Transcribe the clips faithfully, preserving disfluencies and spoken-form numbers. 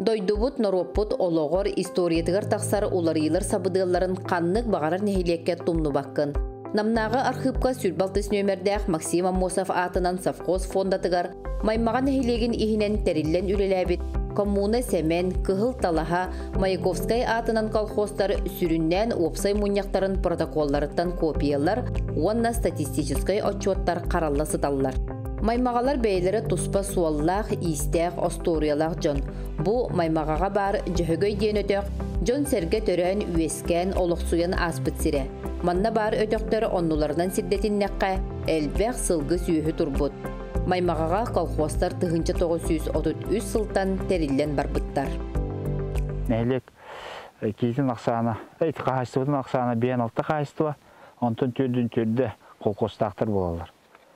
Дойдубут Нороппут ологор историятыгар тақсар уларыйлар сабыдыларын қаннық бағарар нехилекке тумну баққын. Намнағы архивка сүрбалтыс нөмердәқ Максим Аммосов атынан совхоз фондатыгар маймаған нехилеген ихинен териллен үлеләбит. Коммуна Семен, Кыгыл Талаха, Маяковскай атынан колхоздар сүрүннән опсай муньяқтарын протоколларыттан копиялар, онна статистическай отчеттар қаралласы таллар. Маймағалар бәйлері туспа суаллах, истәқ, осториялах жон. Бу маймағаға бар жөхөгөй ден өтөк, жон сәрге төрән үескен олықсуян аспыт сире. Манна бар өтөктөр оннуларынан сирдетин нәққа әлбәқ сылғы сүйіхі турбут. Маймағаға колхоздар тыгынча тоғыз жүз отуз үч сылтан териллен барбыттар. Нәйлек кейтін ақсаны, әйті қағайстығын ақсаны бейін алты қағайстығы, онтын түрдің түрді колхоздақтыр болалар.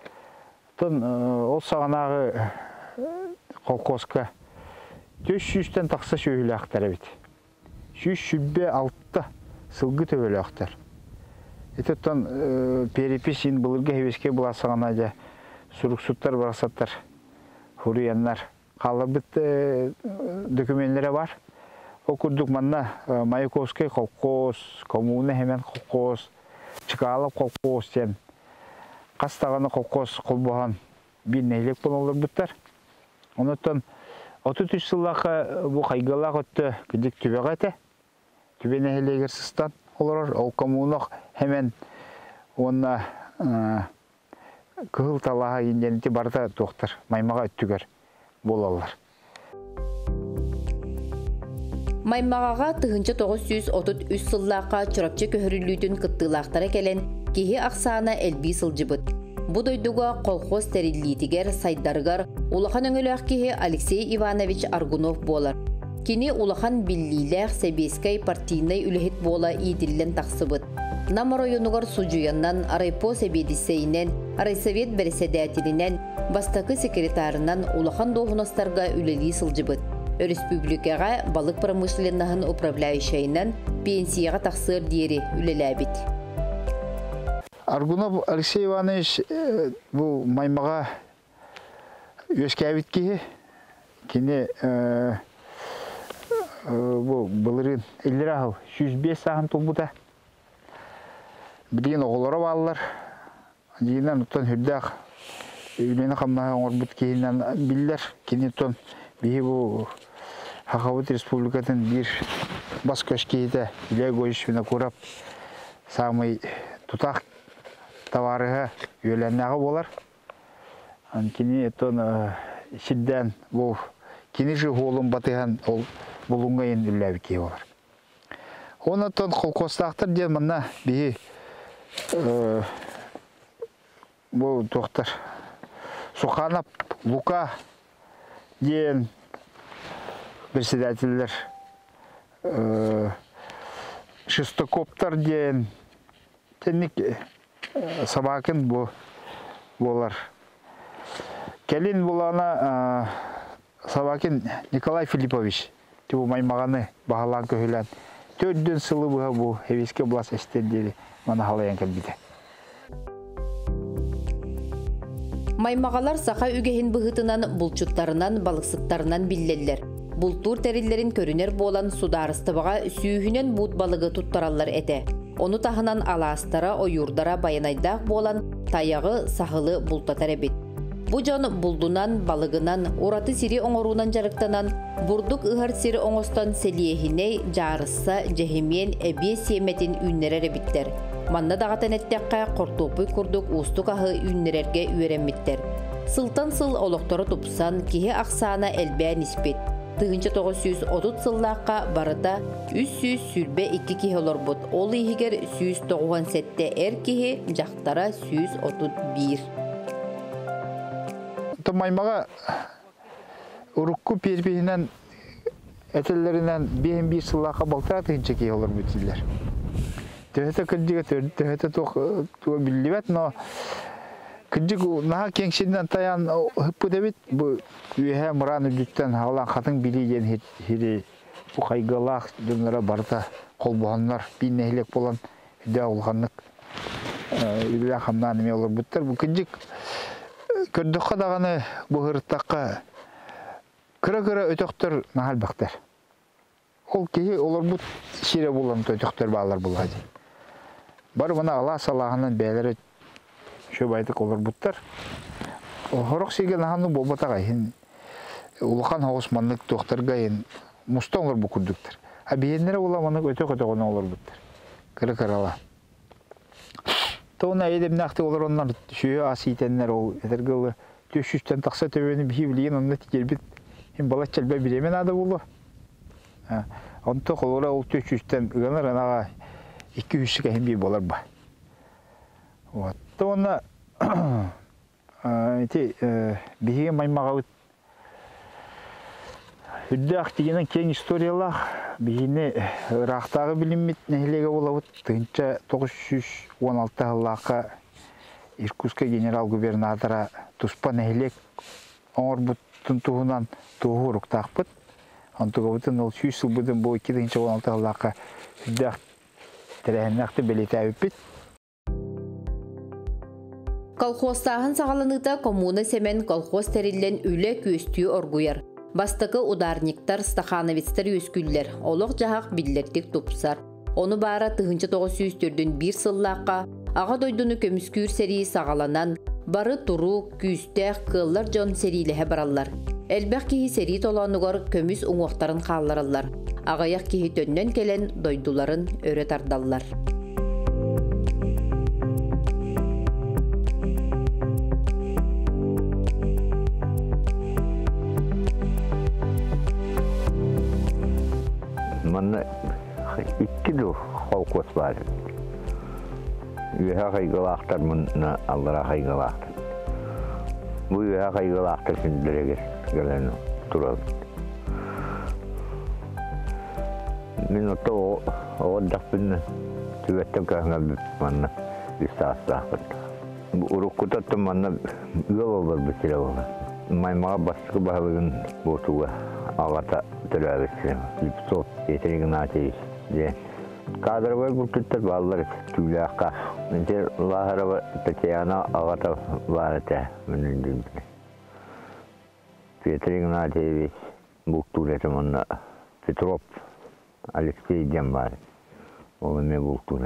Ол сағанағы колхозға жүз жүзден тақса шөйлі ақтар әбет. жүз жүзбе алтты сылғы төвелі ақтар. Әтіттен переписин бұлырға хевеске бұла сағана жа суруксуттар барасаттар, хурияннар. Қалы бұт документлері бар. О күрдік манна Маяковскай колхоз, коммуна hemen колхоз, Чыкалов колхоз сен. Қастағаны колхоз қолбаған бір нейлек болалар бұттар. Онықтан отыз үш жыллақы бұл қайғалақ өтті күдік түбеғ әті. Түбе нәйлегер сыстан олар. Ол коммунақ hemen онына Кыгыл Талаға енденеті барда тоқтар. Маймаға өттігер болалар. Маймағаға тыгынча тоғыз жүз отуз үч сыллаққа чырапчы көхірілудің кыттылақтары келен кеге ақсана әлбі сылжыбыт. Бұ дойдуға колхоз тәриллитігер сайдарғар улахан өңіліғ кеге Алексей Иванович Аргунов болар. Кені улахан биллиләқ Себескай партийнай үліхет бола иділлен тақсыбыт. Нам районугар суджуяннан, райпо себедисейнен, райсовет бәрседәтілінен, бастакы секретарынан улахан доғынастарға үлелі сылжыбыт. Республикаға балық промышленнахын управляющайынан пенсияға тақсыр дері үлеләбіт. Аргунов Алексей Иванович бұл маймаға өске әбіткеге, кені бұл бұлырын әлдер ағыл жүз бес сағын тұлбыда. Білген оғылары балылар, дейінен ұттан хүрдәқ үйлені қамнаға оңыр бұт кейінен білдер. Кені ұттан бейі бұл Хақауыт Республикатын бір бас көшкейді үлі көйішіні көріп, сағымай тұтақ таварыға үйеленнағы болар. Кені ұттан шидден бұл кені жы ғолын батыған бұлыңға енді үлі әбікей болар. Оны ұттан қолқостақтыр ден мұнна бейі бұл тоқтар Суханов, Лука ден председателер, Шестокоптар ден тенник Собакин болар. Келин болана Собакин Николай Филиппович тебу маймағаны бағалан көхілен төрден сылы бұға бұл хевеске бұлас әстен деді. Мана халаян кәлбейді. Маймағалар сақа үгехін бұғытынан, бұлчуттарынан, балықсыттарынан біллелер. Бұлтур тәрілерін көрінер болан сударыстыбыға сүйінен бұд балығы тұттаралар әті. Оны тағынан аластара, ойурдара баянайдақ болан таяғы сағылы бұлтатар әбет. Бұ жон бұлдунан, балығынан, ораты сири оңоруынан жарықтанан, бұрдық ұғар сири оңостан селиехіне жарысса жехемен әбе семетін үннерер әбіттер. Манна дағатан әттәққа қортопы күрдік ұстық ағы үннерерге үйеренметтер. Сылтан сыл олықтары тұпсан, кеге ақсана әлбә ниспет. Тыгынча тоғыз жүз отуз сыллаққа барыда үч жүз сүрбе икки кеге олар бұд. Ол егер жүз тоғыз сәтте әр кеге, жақтара жүз отуз бир. Маймаға ұрыққы пербейінен әтелерінен бейін бей сыллаққа балтыра тыгынча кеге олар бүтілдер. Төһөтө кырдыга төһөтө туа билбет, но кырдыгы наха кеңшиден таян хыппы дебит, бу үйе мураны дүттен алан хатын билиген хири бу кайгылак жөнлөрө барда колбоганнар биннейлек болан үдө улганнык үйлө хамнан эме олор буттар. Бу кырдык көрдөккө даганы бу хырттакка Кыра-кыра өтөктөр нахал бактар. Ол кеге олар бут шире булан өтөктөр балар булады. Бар мына ала салагынан бәләре шөп айтык олар буттар. Хорок сиге наханы болбатага ин улахан Османлык доктарга ин мустоңор бу күрдүктөр. А биеннере уламаны өтөк-өтөгөн олар буттар. Кыра-кырала. Тона эдем нахты олар оннан шөй аситеннер ол этерге төш жүздөн такса төбөнү бийилген онда тикербит ин бала челбе биремен ады болу. Онто колора ол төш жүздөн гынар анага iki yüz ке хем би болар ба. Вот. Тона эти биге маймага үддәк дигән кең историялар бигене рахтагы билимит нәһилеге булабыт тынча тогуз жүз он алты елларга Иркутска генерал-губернатора туспа нәһилек оңор буттын туһунан туһурук тахпыт. Антыгыбытын ол жүз жыл будын бу iki жүз он алты елларга үддәк тәрәһнәкте белетәбит. Колхозтағын сағалыныта коммуна семен колхоз тәреллен үлі көстүү оргуяр. Бастықы ударниктар, стахановецтер өскүллер, олық жағақ биллердік топсар. Оны бара тыгынчы тогуз жүз төрдүн бир сыллаққа, аға дойдуны көміскүр сәрии сағаланан, бары туру, күйістәқ, кыллар жон сәрилігі баралар. Әлбәқ кейі сәрии толануғар көміс ұңуқтарын қаларалар. Ағаяқ кейі төннен келен дойдуларын өрі тардалар. Манна икки ду колхоз бар. Үйә кайгылактар мына Аллара кайгылактар. Бу үйә кайгылактар сүндерегер гелен турал. Мен ото оддапын түбәттә каңга манна истаста. Бу уруккутат манна үйә бар битире бар. Маймага баскы баһалыгын ботуга агата төрәбесе. Липсот Игнатьевич де кадровый бутуттар баллар түләкка. Менде Лахарова Татьяна агата барата менен. Петр Игнатьевич бутурет манна Петров Алексей Дембар. Ол ме бутурет.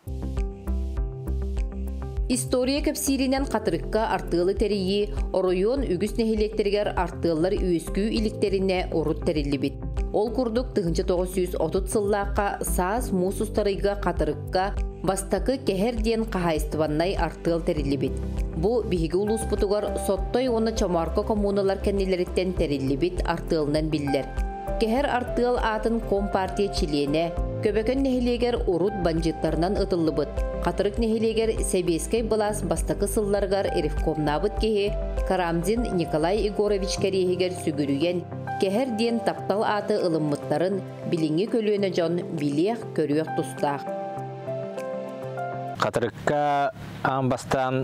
История кәпсиринен қатырыққа артылы тәрейі, оройон үгіс нәхилектергер артылар үйіскүү иліктеріне орут тәрелі бит. Ол күрдік тыгынчы тогуз жүз отуз сыллаққа саас мусустарыға қатырыққа бастақы кәхерден қағайыстываннай артыл тәрелі бит. Бұ биһиги улус бұтығар соттой оны Чомарко коммуналар кәнелеріттен тәрелі бит артылынан биллер. Кәхер артыл атын Компартия чилене, көбөкөн нәхилегер урут банжиттарынан ытылы быт. Қатырық нәхилегер Себескай балас бастақы сылларғар эрифкомнабыт кеhe Карамзин Николай Егорович кәрехегер сүгірүйен кәхер ден таптал аты ылыммыттарын биліңі көлуіне жон билех көріөк тұстақ. Қатырыққа амбастан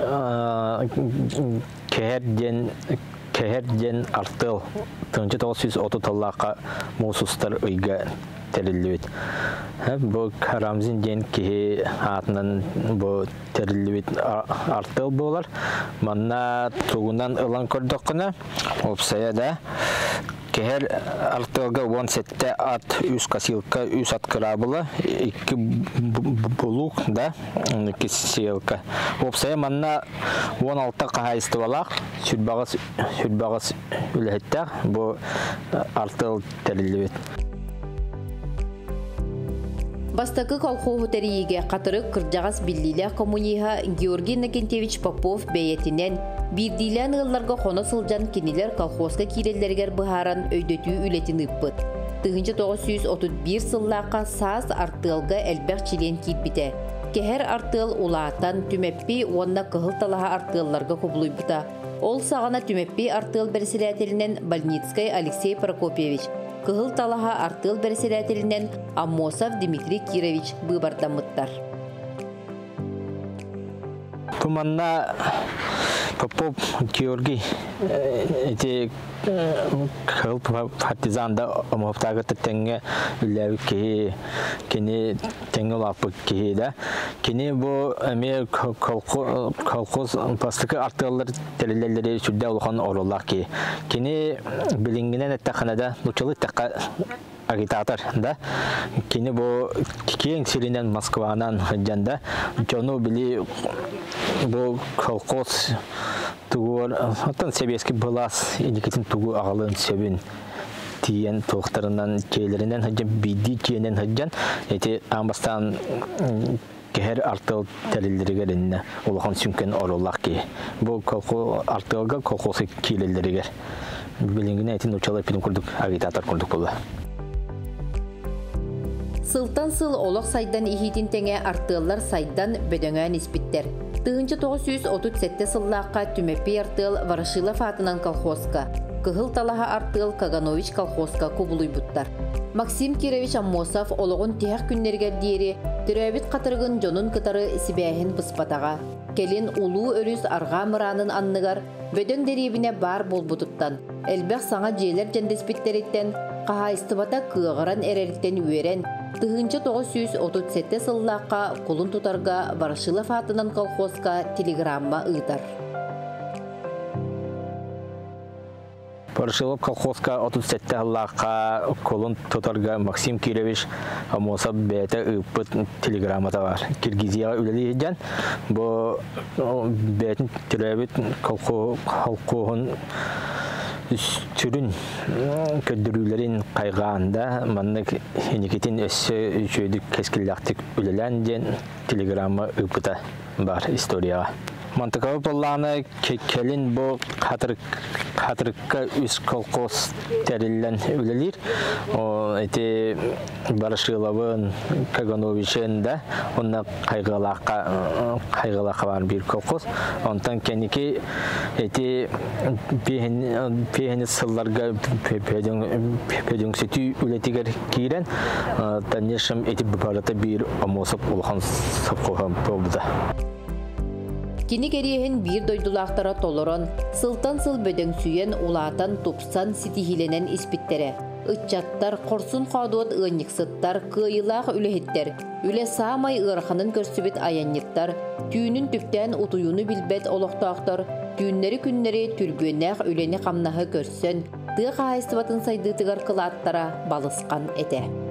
кәхер ден кәхер ден артыл тыгынчы тогуз жүз отуз тыллаққа мусустар өйге терилибит. Бу Карамзин ден кихи атынан бу терилибит артыл болар. Манна тугунан ылан көрдөккүнө опсая да кехер артылга он сетте ат үс косилка үс ат кырабыла икки булук да икки силка опсая манна он алты кахайстыбалак сүрбагыс сүрбагыс үлеттер бу артыл терилибит. Бастакы колхозу тәрейге қатырық кыржағас биллилі коммуниха Георгий Накентьевич Попов бәйетінен бирдилен ылларға қоны сылжан кенелер колхозға киреллергер бұхаран өйдөтүү үлетін ұппыт. тыгынчы тогуз жүз отуз бир сыллаққа саас артылға әлбәқ чилен китбіте. Кехер артыл улаатан түмеппи онна кығыл талаға артылларға құбылуй бұта. Ол сағана түмеппи артыл бәрселәтелінен Больницкай Алексей Прокопьевич, кығыл талаға артыл бәрселәтелінен Аммосов Дмитрий Кирович бұбардамыттар. Туманна Попов Георгий эти хелп партизанда омофтага тенге үләү ки кини теңгел апы ки да кини бу эме колхоз пастыкы артылар телелелери сүддә улхан ороллар ки кини билингенен эттәханада нучылы такка агитатор да кини бу киң сиринен Москванан хәҗәндә жону били бу колхоз тугур атын себески балас иникетин тугу агалын себин тиен тоқтарынан кейлеринен хәҗән биди тиенен хәҗән эти амбастан кехер артыл телилеригеринне улахан сүнкен ороллак ки бу колхоз артылга колхоз килелеригер билингене этин учалай пилим курдук агитатор курдук була. Сылтан сыл олық сайдан ихитин теңе артылар сайдан бөдөңөн испиттер. Тыгынчы тоғыз жүз отуз сетте сыллаққа түмеппе артыл Ворошилов атынан колхозка, кыгыл талаха артыл Каганович колхозка кубулуй буттар. Максим Кирович Аммосов олығын тияқ күннергер дейері түрәбіт қатырғын жонун кытары сибәйін бұспатаға. Келин улуу өрүс арга мыранын анныгар бөдөң деребіне бар болбутуттан. Элбек саңа жейлер жендеспиттериттен, қаға истыбата кыгыран эреріктен үйерен, тыгынчы тоғыз жүз отуз сетте сыллаққа кулун тутарга Ворошилов атынан колхозка телеграмма ыйтар. Ворошилов колхозка отуз сетте сыллаққа кулун тутарга Максим Кирович Амосов бәті ыппыт телеграммата бар. Киргизияға үлелі еден, бұл бәтін түрәбіт колхозын түрін көддірулерін қайғанда маннық еникетін өссі жөйдік кәскілләқтік үлелән ден телеграмма үпіта бар историяға. Мантықауы болланы келін бұл қатырыққа үз колхоз тәрілін үлелер. Әте Ворошиловын, Кагановичен да, онна қайғалаққа бар бір колхоз. Онтан кәнеке әте пейхені сылларға пөдің сөті үлетігер кейрен, тәнешім әте барата бір омосып ұлған сапқоған болды. Кини кериehen bir doydulақтара толорон, сылтан сыл бөдөң сүйен улаатан тупсан ситихиленен испиттере. Ытчаттар, корсун қадуат ығынниксыттар, кыйылақ үлехеттер, үле саамай ырханын көрсүбет аянниттар, түйінін түптен утуюну билбет олықтақтар, түйіннері күннері түрбүнәқ үлені қамнағы көрсөн, тыға айстыбатын сайдытығар кылаттара балысқан эте.